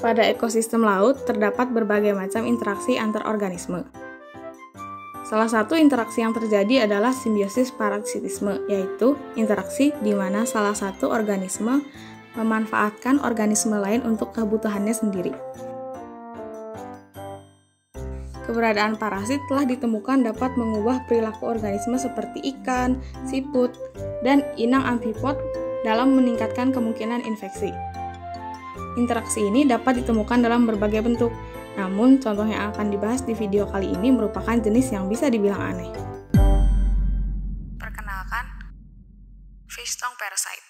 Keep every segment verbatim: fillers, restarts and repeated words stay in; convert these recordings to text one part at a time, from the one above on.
Pada ekosistem laut terdapat berbagai macam interaksi antar organisme. Salah satu interaksi yang terjadi adalah simbiosis parasitisme, yaitu interaksi di mana salah satu organisme memanfaatkan organisme lain untuk kebutuhannya sendiri. Keberadaan parasit telah ditemukan dapat mengubah perilaku organisme seperti ikan, siput, dan inang amfipod dalam meningkatkan kemungkinan infeksi. Interaksi ini dapat ditemukan dalam berbagai bentuk, namun contoh yang akan dibahas di video kali ini merupakan jenis yang bisa dibilang aneh. Perkenalkan, fish tongue parasite.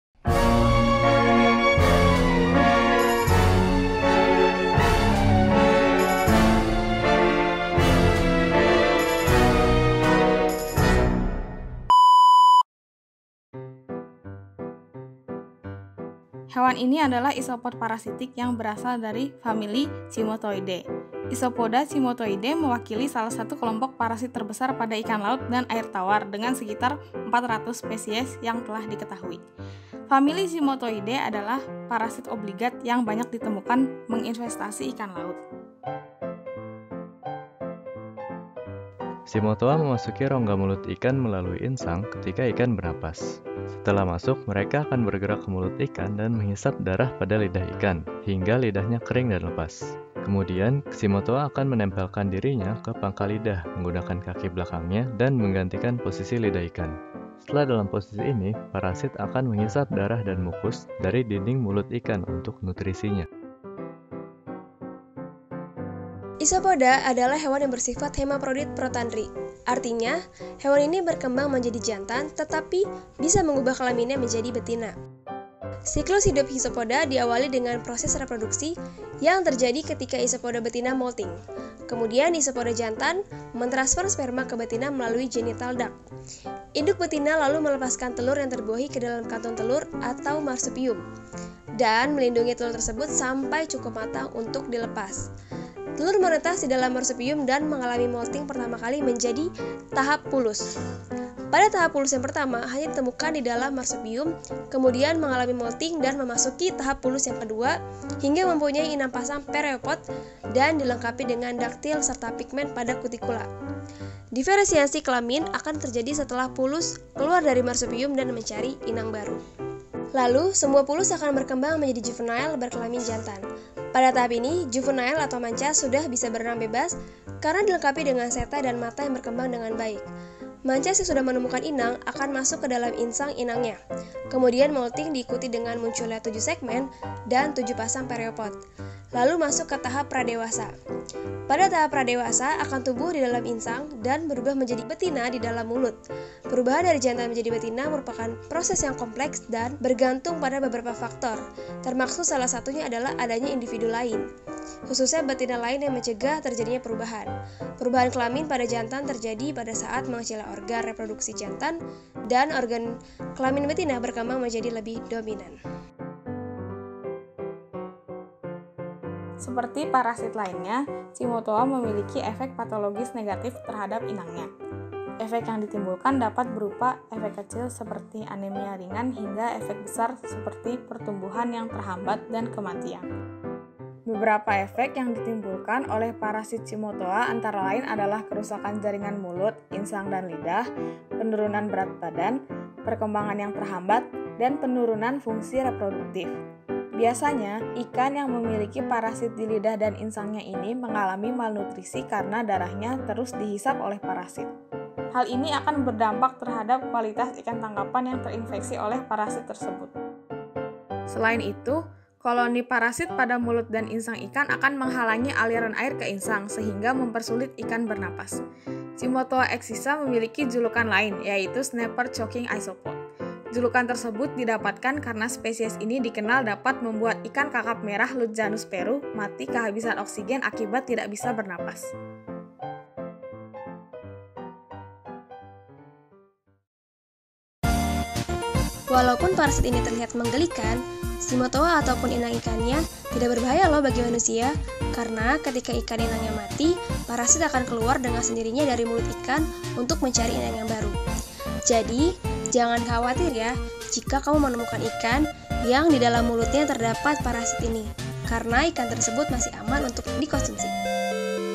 Hewan ini adalah isopod parasitik yang berasal dari famili Cymothoidae. Isopoda Cymothoidae mewakili salah satu kelompok parasit terbesar pada ikan laut dan air tawar dengan sekitar empat ratus spesies yang telah diketahui. Famili Cymothoidae adalah parasit obligat yang banyak ditemukan menginvestasi ikan laut. Cymothoa memasuki rongga mulut ikan melalui insang ketika ikan bernapas. Setelah masuk, mereka akan bergerak ke mulut ikan dan menghisap darah pada lidah ikan, hingga lidahnya kering dan lepas. Kemudian, Cymothoa akan menempelkan dirinya ke pangkal lidah menggunakan kaki belakangnya dan menggantikan posisi lidah ikan. Setelah dalam posisi ini, parasit akan menghisap darah dan mukus dari dinding mulut ikan untuk nutrisinya. Isopoda adalah hewan yang bersifat hemaprodit protandri. Artinya, hewan ini berkembang menjadi jantan tetapi bisa mengubah kelaminnya menjadi betina. Siklus hidup isopoda diawali dengan proses reproduksi yang terjadi ketika isopoda betina molting. Kemudian isopoda jantan mentransfer sperma ke betina melalui genital duct. Induk betina lalu melepaskan telur yang terbuahi ke dalam kantung telur atau marsupium dan melindungi telur tersebut sampai cukup matang untuk dilepas. Telur menetas di dalam marsupium dan mengalami molting pertama kali menjadi tahap pulus. Pada tahap pulus yang pertama hanya ditemukan di dalam marsupium, kemudian mengalami molting dan memasuki tahap pulus yang kedua hingga mempunyai inang pasang pereopod dan dilengkapi dengan daktil serta pigmen pada kutikula. Diferensiasi kelamin akan terjadi setelah pulus keluar dari marsupium dan mencari inang baru. Lalu, semua pulus akan berkembang menjadi juvenile berkelamin jantan. Pada tahap ini, juvenile atau manca sudah bisa berenang bebas karena dilengkapi dengan seta dan mata yang berkembang dengan baik. Manca yang sudah menemukan inang akan masuk ke dalam insang inangnya. Kemudian molting diikuti dengan munculnya tujuh segmen dan tujuh pasang pereopod. Lalu masuk ke tahap pradewasa. Pada tahap pradewasa akan tumbuh di dalam insang dan berubah menjadi betina di dalam mulut. Perubahan dari jantan menjadi betina merupakan proses yang kompleks dan bergantung pada beberapa faktor, termaksud salah satunya adalah adanya individu lain, khususnya betina lain yang mencegah terjadinya perubahan. Perubahan kelamin pada jantan terjadi pada saat mengecilnya organ reproduksi jantan dan organ kelamin betina berkembang menjadi lebih dominan. Seperti parasit lainnya, Cymothoa memiliki efek patologis negatif terhadap inangnya. Efek yang ditimbulkan dapat berupa efek kecil seperti anemia ringan hingga efek besar seperti pertumbuhan yang terhambat dan kematian. Beberapa efek yang ditimbulkan oleh parasit Cymothoa antara lain adalah kerusakan jaringan mulut, insang dan lidah, penurunan berat badan, perkembangan yang terhambat, dan penurunan fungsi reproduktif. Biasanya, ikan yang memiliki parasit di lidah dan insangnya ini mengalami malnutrisi karena darahnya terus dihisap oleh parasit. Hal ini akan berdampak terhadap kualitas ikan tangkapan yang terinfeksi oleh parasit tersebut. Selain itu, koloni parasit pada mulut dan insang ikan akan menghalangi aliran air ke insang sehingga mempersulit ikan bernapas. Cymothoa excisa memiliki julukan lain, yaitu snapper choking isopod. Julukan tersebut didapatkan karena spesies ini dikenal dapat membuat ikan kakap merah Lutjanus peru mati kehabisan oksigen akibat tidak bisa bernapas. Walaupun parasit ini terlihat menggelikan, Cymothoa ataupun inang ikannya tidak berbahaya loh bagi manusia, karena ketika ikan inangnya mati, parasit akan keluar dengan sendirinya dari mulut ikan untuk mencari inang yang baru. Jadi, jangan khawatir ya jika kamu menemukan ikan yang di dalam mulutnya terdapat parasit ini, karena ikan tersebut masih aman untuk dikonsumsi.